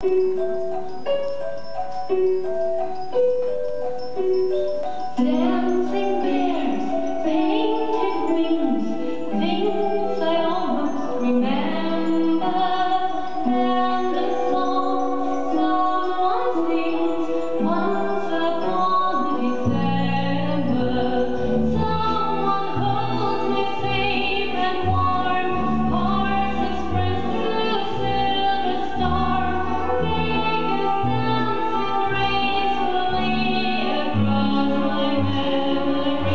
Dancing bears, painted wings, things I almost remember, and the song someone sings once upon a December. Someone holds me safe and warm, horses pressed to a silver storm, figures dancing gracefully across my memory.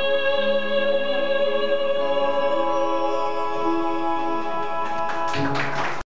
Once